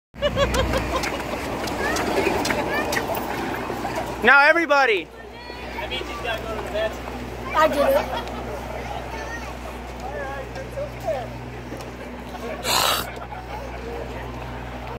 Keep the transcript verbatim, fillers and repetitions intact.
Now everybody. That means he's got to go to the vet. I did it.